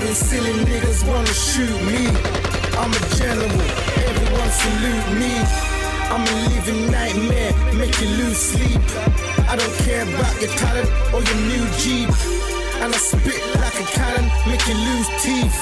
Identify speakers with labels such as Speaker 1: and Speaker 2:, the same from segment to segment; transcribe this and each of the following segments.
Speaker 1: Hearing silly niggas wanna shoot me. I'm a general, everyone salute me. I'm a living nightmare, make you lose sleep. I don't care about your talent or your new Jeep. And I spit like a cannon, make you lose teeth.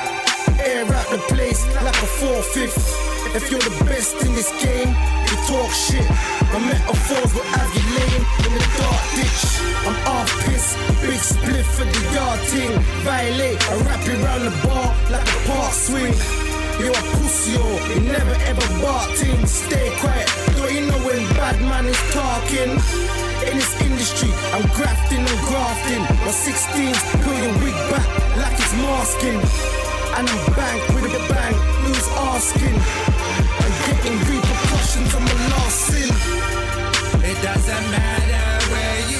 Speaker 1: Air out the place like a 4/5. If you're the best in this game, you talk shit. My metaphors will have you laying in the dark ditch. I'm off piss, big spliff for the yard ting. Violate, I wrap you round the bar like a park swing. You're a pussy, you never ever barking. Stay quiet, don't you know when bad man is talking? In this industry, I'm grafting and grafting. My 16s, pull your wig back like it's masking. And I'm banked with a bang, who's asking? I'm getting repercussions on my last sin.
Speaker 2: It doesn't matter where you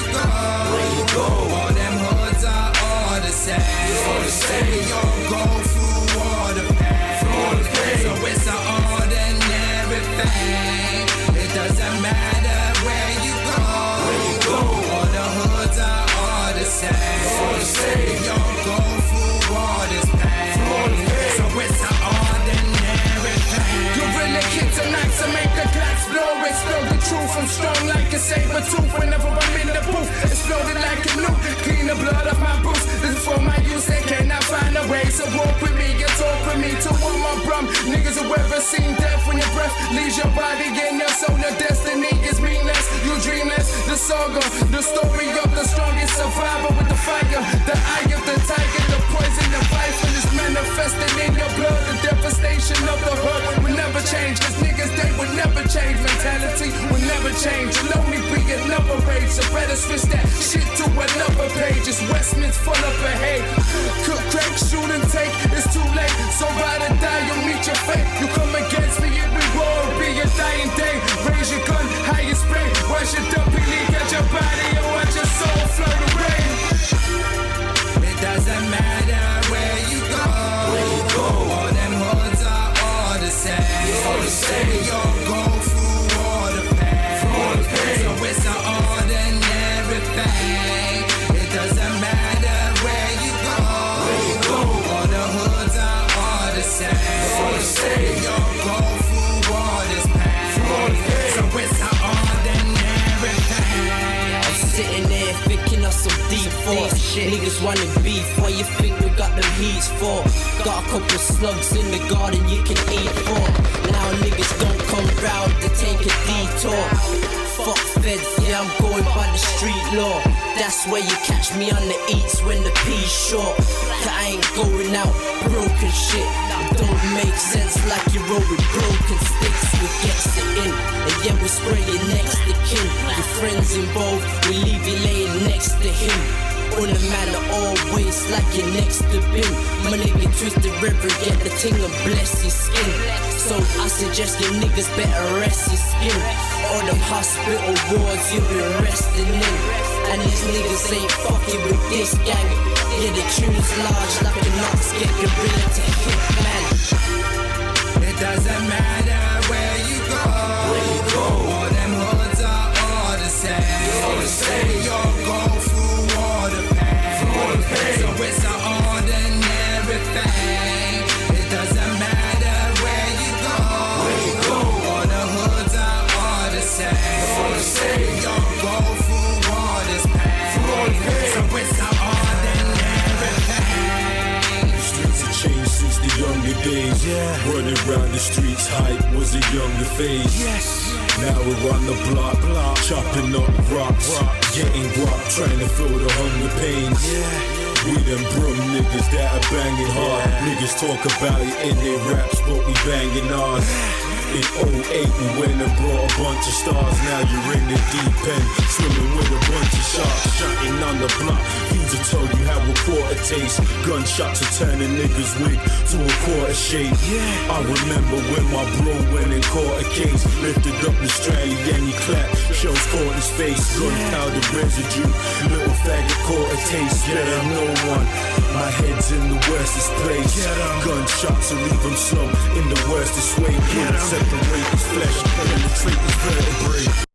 Speaker 2: go, all them hoods are all the same. We all go through all the pain. So it's an ordinary thing. It doesn't matter where you go, all the hoods are all the same. We all go through all this pain. So it's an ordinary thing. Gorilla kicks and knocks to make the clocks blow. Explode the truth, I'm strong like a saber tooth. Whenever I'm in the booth, exploded like a nuke. Clean the blood off my boots. This is for my use, they cannot find a way. So walk with me, get talk with me to want my brum. Niggas who ever seen death when your breath leaves your body and your soul. The destiny is meaningless, you dreamless. The saga, the story of the strongest survivor with the fire. The eye of the tiger, the poison, the viper is manifesting in your blood. The devastation of the hood will never change. Cause niggas, they will never change. Mentality will never change. You'll only be another rage. So better switch that shit to another page. It's Westminster full of a hate. Cook, crack, shoot and take. It's too late. So ride or die, you'll meet your fate. You come against me, it will be a dying day. Raise your gun, high and spray. Watch your dumpy leak at your body and watch your soul float away. It doesn't matter where you go. All them hoods are all the same. We all go through all the pain. So it's an ordinary thing. It doesn't matter where you go. All the hoods are all the same. We all go through all this pain. So it's an ordinary thing.
Speaker 3: I'm sitting there thinking of some deep thoughts. Niggas wanna beef, what you think we got them heats for? Got a couple slugs in the garden you can eat for. Now niggas don't come round to take a detour. Fuck feds, yeah, I'm going by the street law. That's where you catch me on the eats when the P's short. Cause I ain't going out broken shit. It don't make sense like you roll with broken sticks. We gets it in, and yeah, we spray it next to kin. Your friends involved, we leave you laying next to him. On the matter always like you're next to bin. My nigga twist the river, get the ting and bless your skin. So I suggest you niggas better rest your skin. All them hospital wards you been resting in. And these niggas ain't fucking with this gang. Yeah, the tune's large like a nuts, get gorilla to hit man.
Speaker 2: It doesn't matter where you go. All them hoods are all the same. We all go through all the pain. So it's an ordinary thing. It doesn't matter where you go. All the hoods are all the same. We all go through all this pain. So it's an ordinary thing.
Speaker 4: The streets have changed since the younger days. Running around the streets, hype was a younger phase. Now we're on the block, chopping up rocks, getting guap, trying to feel the hunger pains. We them brum niggas that are banging hard. Niggas talk about it in their raps, but we banging ours. In 08 we went and brought a bunch of stars. Now you're in the deep end, swimming with a bunch of sharks. Shotting on the block, fuse will tell you how a quarter tastes. Gunshots are turning niggas wig to a quarter shape. I remember when my bro went and caught a case. Lifted up the strally and he clapped, shells caught his face. Gunpowder residue, little faggot caught a taste. Yeah, I'm no one, my head's in the worstest place. Gunshots will leave him slump in the worstest way. Separate his flesh, penetrate his vertebrae.